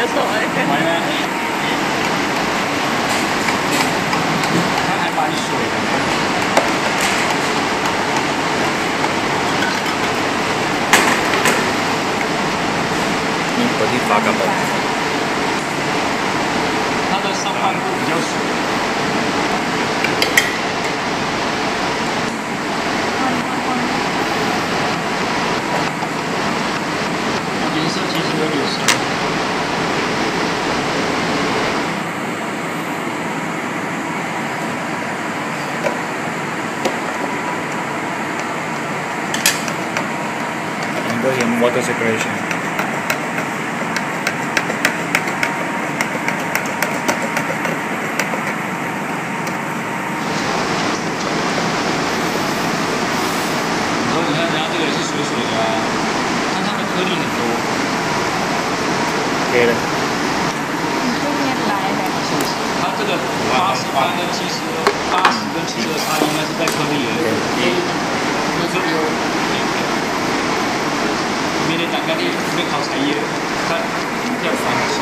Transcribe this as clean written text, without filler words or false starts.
所哎。 完了。它还蛮水的。 你把你发干嘛？ 它的上半部比较水。颜色其实有点深。 Yung water separation. OK 了。 它这个80跟70的差异应该是在颗粒而已。就是有，明年大概你考产业，它要烦。